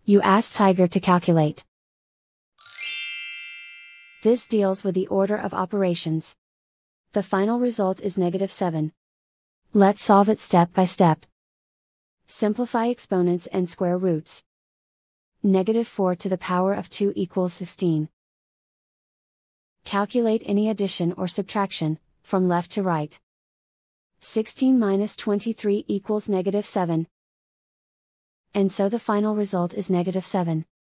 You ask Tiger to calculate. This deals with the order of operations. The final result is -7. Let's solve it step by step. Simplify exponents and square roots. -4 to the power of 2 equals 16. Calculate any addition or subtraction, from left to right. 16 minus 23 equals -7. And so the final result is -7.